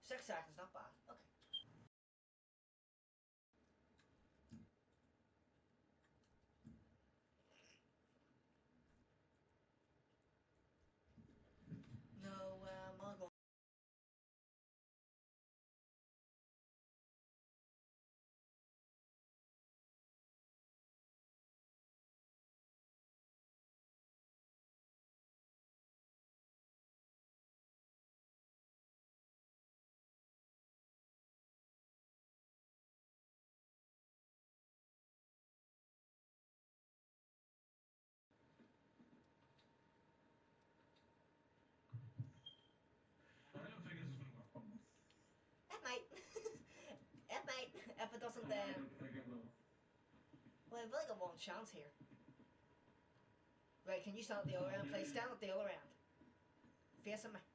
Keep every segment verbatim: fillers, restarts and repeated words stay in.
Six seconds, not bad. Okay. No, um, I'll go. I don't think this is going to work. It might. It might. If it doesn't, then. I think it will. Well, I've only got one chance here. Right, can you stand at the other end, please? Stand at the other end. Facing me.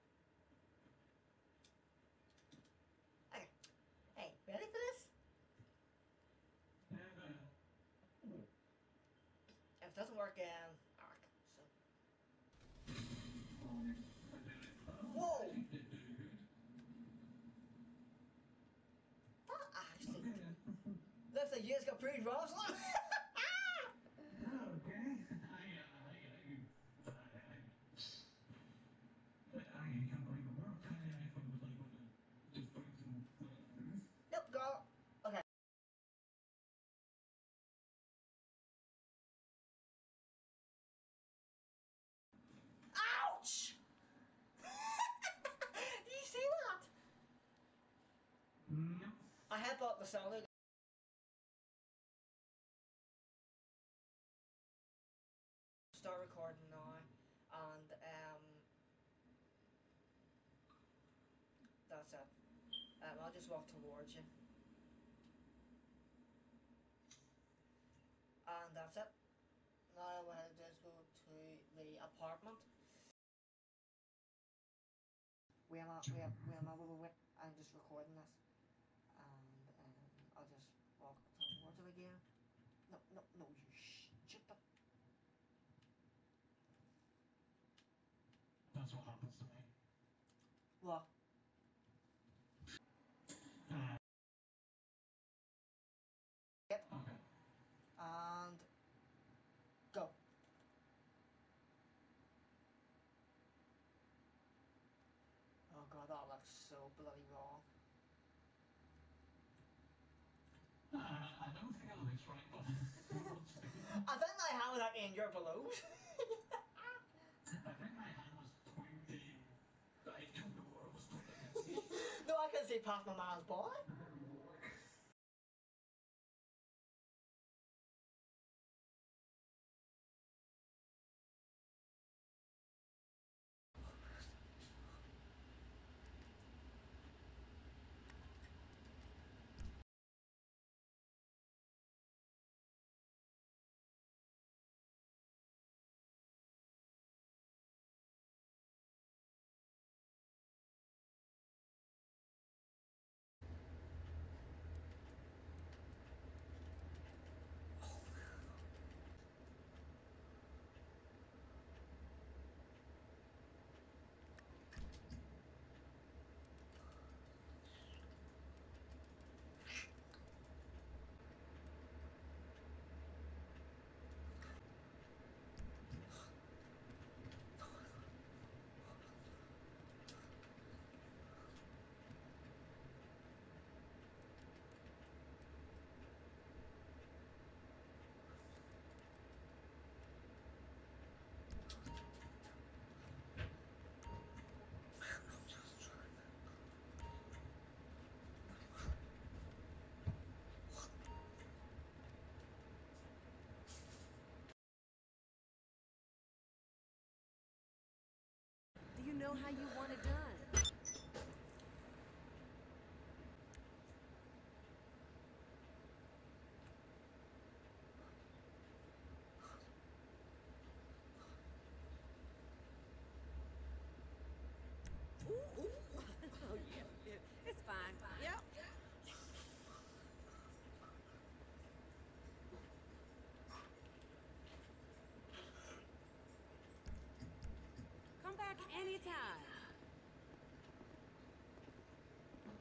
Okay. Hey, ready for this? If it doesn't work, um, arc. So. Whoa! That actually looks like you just got pretty rough. Okay. I can't believe it worked. I thought it was like going to just bring some. Nope, go. Okay. Ouch! Do you see that? No. I had bought the solo. Start recording now, and um, that's it. Um, I'll just walk towards you, and that's it. Now what I'll do is go to the apartment. Wait a minute, wait, wait a minute, wait, wait, wait. I'm just recording this, and um, I'll just walk towards it again. No, no, no, you stupid. That's what happens to me. What? Uh, Yep. okay. And go. Oh god, that looks so bloody wrong. Uh, I don't think it looks right, but. I think I have that in your below. I think my hand was pointing. I don't know where it was pointing. No, I can see past my man's boy. Do you know how you want it done? Ooh, ooh. Oh, yeah, it, it's fine. Yep. Come back anytime.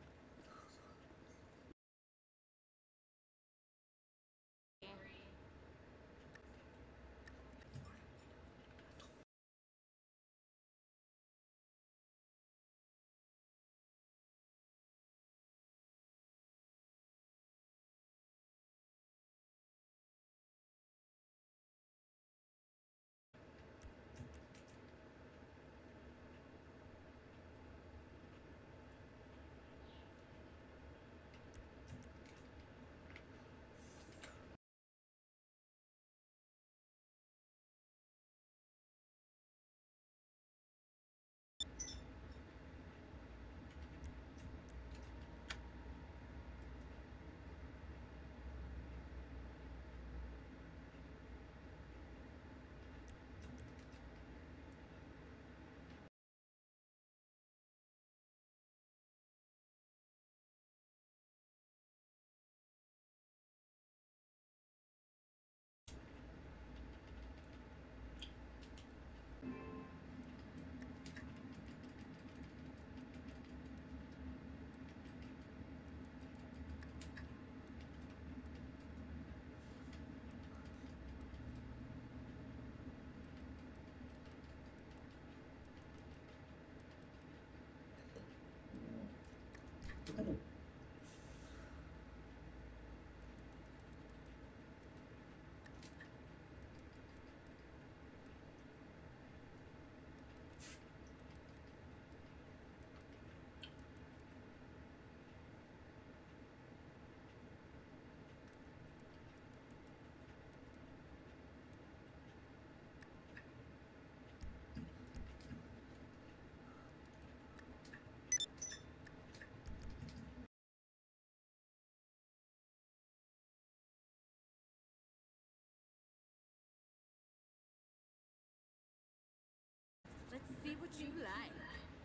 Let's see what you like.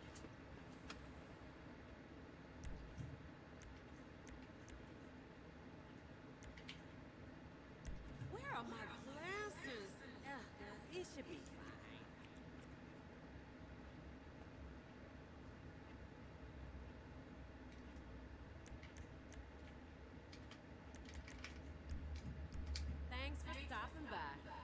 Where are my glasses? Ugh, it should be fine. Thanks for stopping by.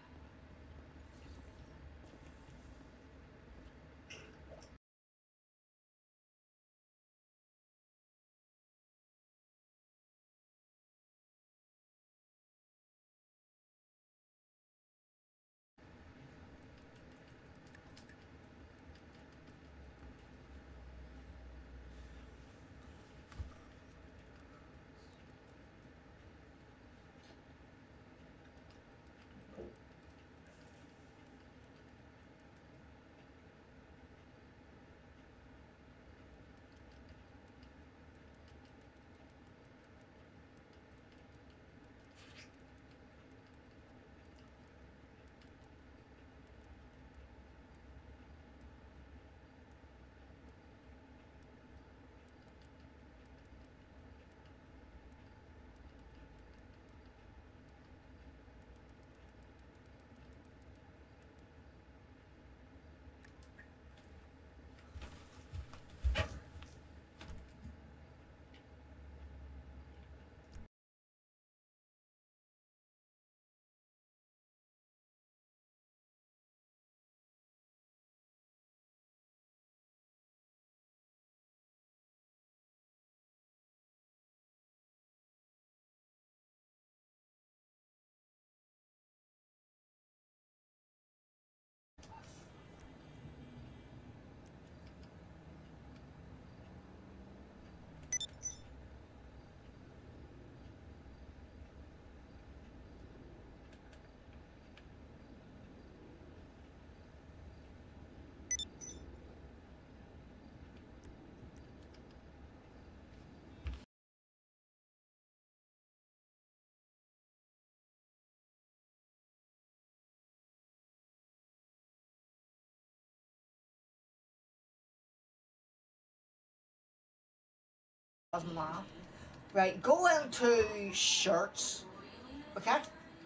Doesn't matter. Right, go into shirts, okay?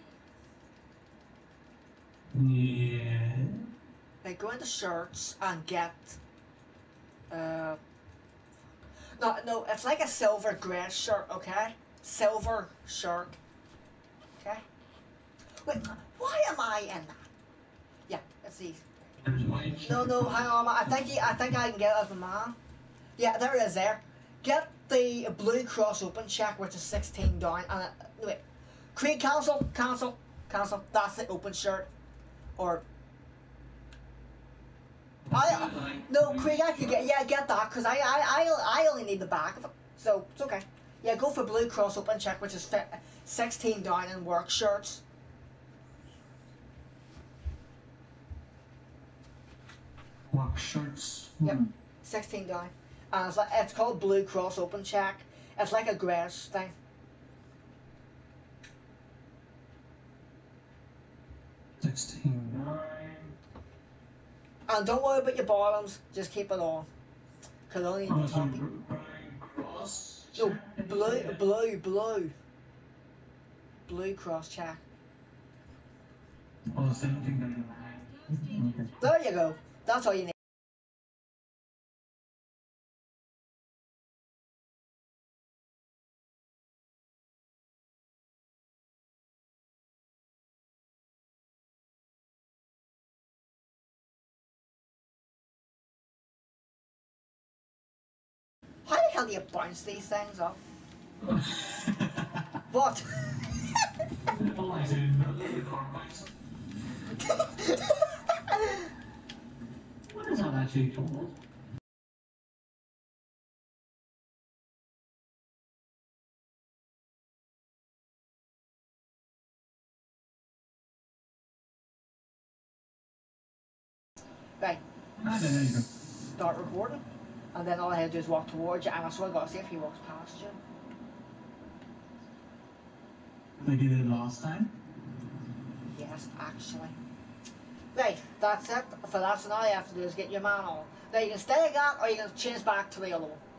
Yeah. Right, go into shirts and get, uh, no, no, it's like a silver grey shirt, okay? Silver shirt, okay? Wait, why am I in that? Yeah, it's easy. There's white No, shirt. no, hang on, I think, I think I can get it as a man. Yeah, there it is there. Get the Blue Cross Open check, which is sixteen down, and it, wait, Creed, cancel, cancel, cancel, that's the open shirt, or, I, no, Craig, I could get, yeah, get that, because I, I, I, I only need the back of it, so it's okay. Yeah, go for Blue Cross Open check, which is fit, sixteen down in work shirts. Work shirts. Yep, Hmm. sixteen down. And it's, like, it's called Blue Cross Open check. It's like a grass thing. Sixteen nine. And don't worry about your bottoms, just keep it on. Because I only need Oh, the it's a top. Brian Cross. No, check. blue, blue, blue. Blue Cross check. Oh, seventeen ninety-nine. Okay. There you go. That's all you need. How the hell do you bounce these things up? What? All I say is that the car bikes. What is that actually called? Right, Ah, there you go. start recording. And then all I had to do is walk towards you, and I sort of got to see if he walks past you. They did it last time. Yes, actually. Right, that's it for that. So now all you have to do is get your man on. Now you can stay again, or you can change back to the other one.